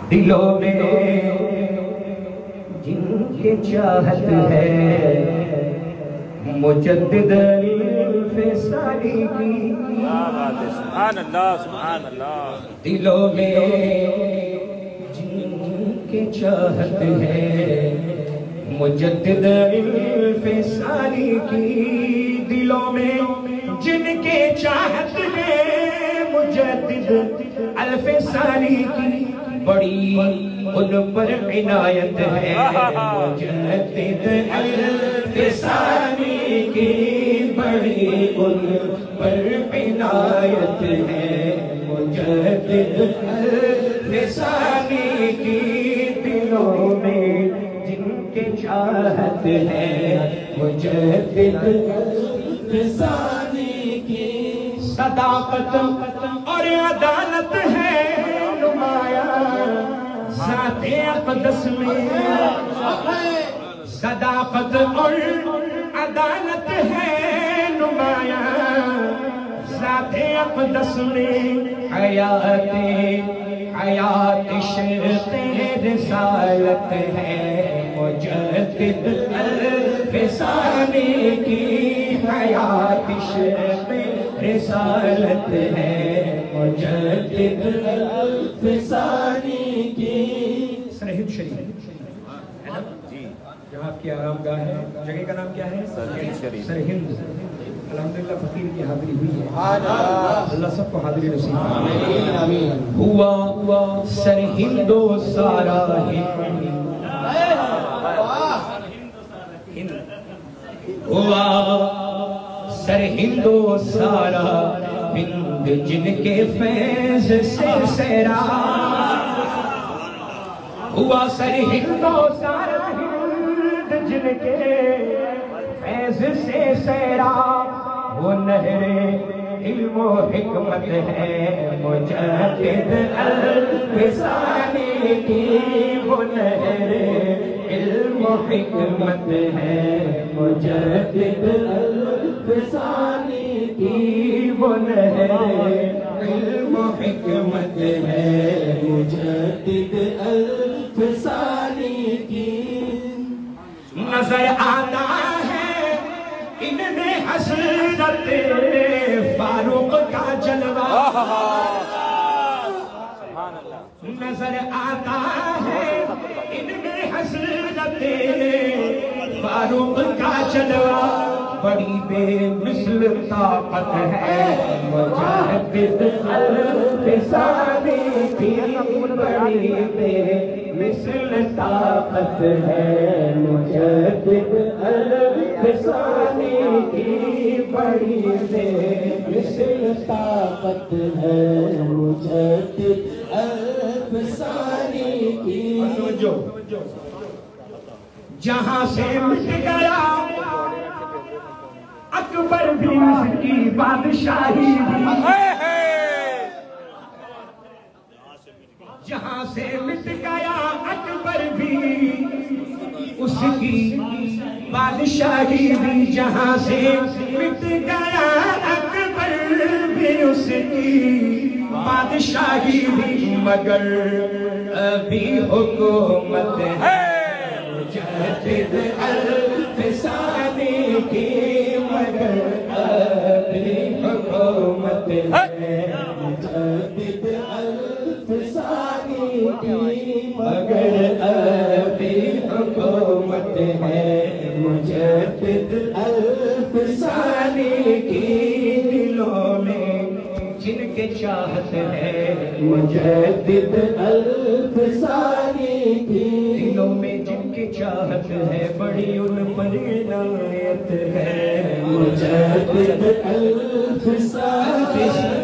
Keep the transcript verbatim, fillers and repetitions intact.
दिलों में जिनके चाहत है मुजद्दिद अल्फसानी की। सुभान अल्लाह सुभान अल्लाह। दिलों में जिनके चाहत है मुजद्दिद अल्फसानी की। दिलों में जिनके चाहत है मुजद्दिद अल्फसानी की। बड़ी उन पर इनायत है मुजद्दिद अल्फसानी की। बड़ी उन पर इनायत है मुजद्दिद अल्फसानी की। दिलों में जिनके चाहत है मुजद्दिद अल्फसानी की। सदाकत और अदालत है नुमाया ज़ाते अक़दस में। सदाकत और अदालत है नुमाया ज़ाते अक़दस में। हयाते हयात इश्क़े रिसालत है मुजद्दिद अल्फसानी की। हयात इश्क़े रिसालत है मुजद्दिद अल्फसानी की। सरहिंद शरीफ है ना जी, जहाँ आपकी आराम गाह है, जगह का नाम क्या है? सरहिंद शरीफ। सरहिंद। अल्हम्दुलिल्लाह फकीर की हाजिरी हुई है। अल्लाह सबको हाजिरी नसीब फरमाए। हुआ सरहिंदो सारा हिंद। हुआ सरहिंदो सारा हिंद जिनके फैज़ से सैरा। हुआ सरहिंदो सारा हिंद जिनके फैज़ से सैरा। वो नहरे इल्म व हिकमत है मुजद्दिद अल्फसानी की। वो नहरे इल्म व हिकमत है मुजद्दिद अल्फसानी की। वो नहरे इल्म व हिकमत है मुजद्दिद अल्फसानी की। नजर आता है इनमें हसरत फारूक का जलवा। नजर आता है इनमें हसरत फारूक का जलवा। बड़ी बेमिसल ताकत है मुजद्दिद अल्फसानी की। बड़ी बेमिसल ताकत है मुजद्दिद अल्फसानी की। बड़ी बेमिसल ताकत है मुजद्दिद अल्फसानी की। जहाँ से मिट गया अकबर भी उसकी बादशाही। जहाँ से मिट गया अकबर भी उसकी बादशाही भी। जहाँ से मिट गया अकबर भी उसकी बादशाही भी। मगर अभी हुकूमत है मुजद्दिद अल्फसानी की। मगर अभी हुकूमत है मुजद्दिद अल्फसानी की। मगर अभी हुकूमत है मुजद्दिद अल्फसानी की। दिलों में जिनके चाहत है मुजद्दिद अल्फसानी की। दिलों में जिनके चाहत है बड़ी उन पर इनायत है मुजद्दिद अल्फसानी।